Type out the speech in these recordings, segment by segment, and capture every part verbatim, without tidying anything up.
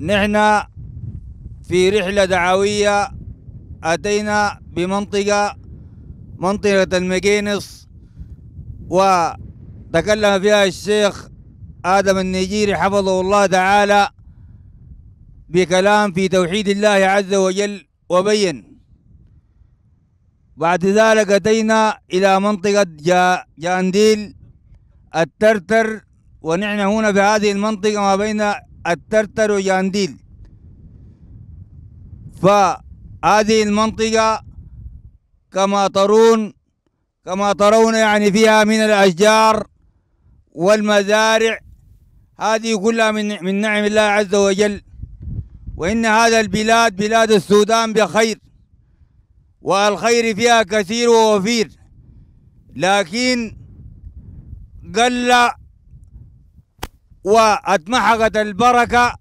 نحن في رحلة دعوية أتينا بمنطقة منطقة المكينس، وتكلم فيها الشيخ آدم النيجيري حفظه الله تعالى بكلام في توحيد الله عز وجل وبين. بعد ذلك أتينا إلى منطقة جا جانديل الترتر، ونحن هنا في هذه المنطقة ما بين الترتر وجانديل. فهذه المنطقة كما ترون كما ترون يعني فيها من الأشجار والمزارع، هذه كلها من من نعم الله عز وجل. وإن هذا البلاد بلاد السودان بخير، والخير فيها كثير ووفير، لكن قل واتمحقت البركة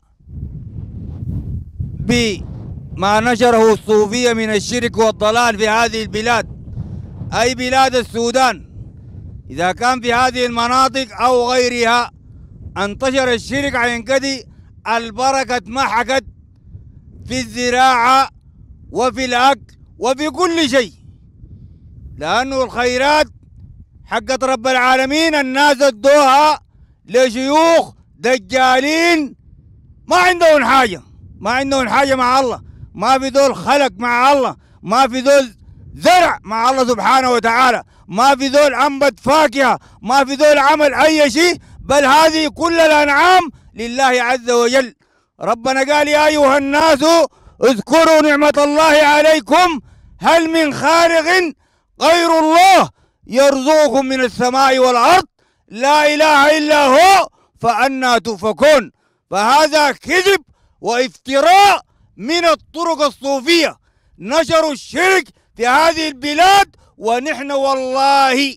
بما نشره الصوفية من الشرك والضلال في هذه البلاد، أي بلاد السودان. إذا كان في هذه المناطق أو غيرها انتشر الشرك عن كدي، البركة اتمحقت في الزراعة وفي الأكل وفي كل شيء، لأنه الخيرات حقت رب العالمين الناس ادوها لشيوخ دجالين ما عندهم حاجة، ما عندهم حاجة مع الله، ما في ذول خلق مع الله، ما في ذول زرع مع الله سبحانه وتعالى، ما في ذول أنبت فاكهة، ما في ذول عمل أي شيء، بل هذه كل الأنعام لله عز وجل. ربنا قال يا أيها الناس اذكروا نعمة الله عليكم هل من خالق غير الله يرزقكم من السماء والأرض لا إله إلا هو فأنا تؤفكون. فهذا كذب وافتراء من الطرق الصوفية، نشروا الشرك في هذه البلاد، ونحن والله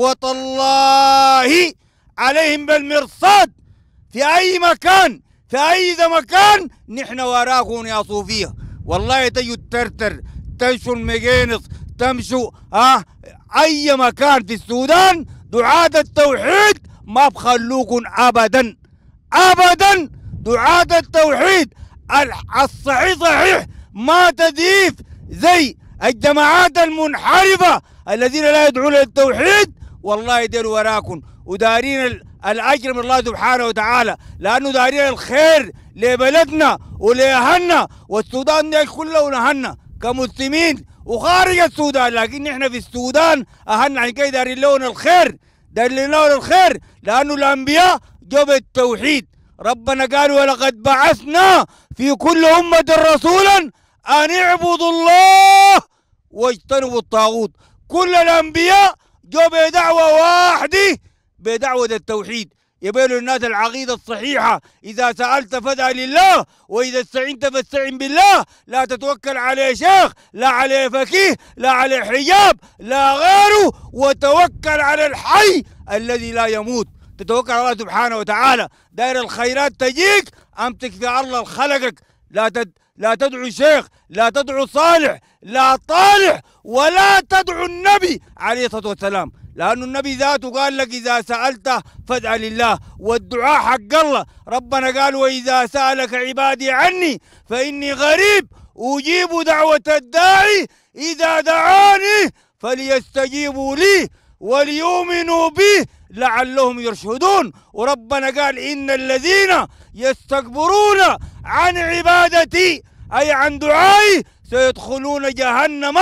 وتالله عليهم بالمرصاد في أي مكان، في أي مكان نحن وراكم يا صوفية. والله تجوا الترتر، تمشوا المجينس، تمشوا آه أي مكان في السودان، دعاة التوحيد ما بخلوكم أبدا أبدا. دعاة التوحيد الصحيح صحيح ما تضيف زي الجماعات المنحرفة الذين لا يدعون للتوحيد، والله دير وراكم ودارين الأجر من الله سبحانه وتعالى، لأنه دارين الخير لبلدنا ولأهلنا، والسودان دي كله ونهلنا كمسلمين وخارج السودان، لكن نحن في السودان أهلنا عن كده دارين لون الخير، دارين لون الخير، لأنه الأنبياء جابوا التوحيد. ربنا قال ولقد بعثنا في كل أمة رسولا أن اعبدوا الله واجتنبوا الطاغوت. كل الأنبياء جابوا بدعوة واحدة، بدعوة التوحيد، يبين الناس العقيدة الصحيحة. إذا سألت فاسأل الله، وإذا استعنت فاستعن بالله، لا تتوكل على شيخ، لا على فقيه، لا على حجاب، لا غيره، وتوكل على الحي الذي لا يموت. تتوكل على الله سبحانه وتعالى. داير الخيرات تجيك، امسك في الله الخلقك، لا تد... لا تدعو شيخ، لا تدعو صالح، لا طالح، ولا تدعو النبي عليه الصلاة والسلام، لأن النبي ذاته قال لك إذا سألت فاسأل الله، والدعاء حق الله. ربنا قال وإذا سألك عبادي عني فإني غريب أجيب دعوة الداعي إذا دعاني فليستجيبوا لي وليؤمنوا بي لعلهم يرشدون. وربنا قال إن الذين يستكبرون عن عبادتي أي عن دعائي سيدخلون جهنم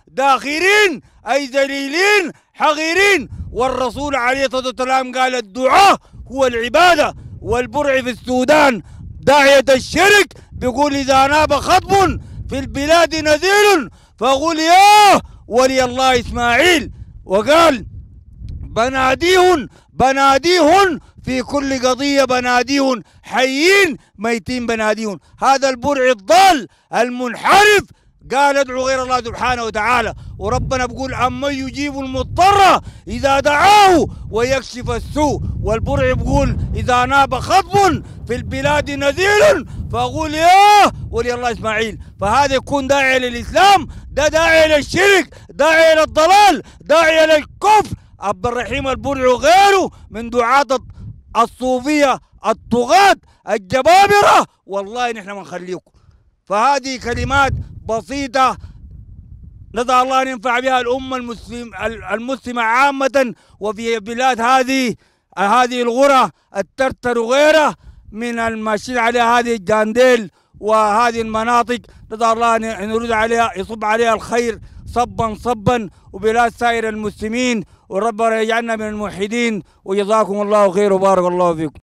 داخرين أي ذليلين حقيرين. والرسول عليه الصلاة والسلام قال الدعاء هو العبادة. والبرع في السودان داعية الشرك بيقول إذا ناب خطب في البلاد نذير فقل ياه ولي الله إسماعيل. وقال بناديهن بناديهن في كل قضية بناديهن حيين ميتين بناديهن. هذا البرع الضال المنحرف قال ادعو غير الله سبحانه وتعالى. وربنا بيقول أمن يجيب المضطر إذا دعاه ويكشف السوء. والبرع بيقول إذا ناب خطب في البلاد نذير فقول ياه ولي الله إسماعيل. فهذا يكون داعي للإسلام، ده داعي للشرك، داعي للضلال، داعي للكفر. عبد الرحيم البرع وغيره من دعاة الصوفية الطغاة الجبابرة والله نحن ما نخليكم. فهذه كلمات بسيطة ندعو الله أن ينفع بها الأمة المسلم المسلمة عامة، وفي بلاد هذه هذه الغرة الترتر وغيرها من الماشيين عليها هذه الجانديل وهذه المناطق. ندعو الله أن يرد عليها يصب عليها الخير صبا صبا، وبلاد سائر المسلمين، وربنا يجعلنا من الموحدين. وجزاكم الله خير وبارك الله فيكم.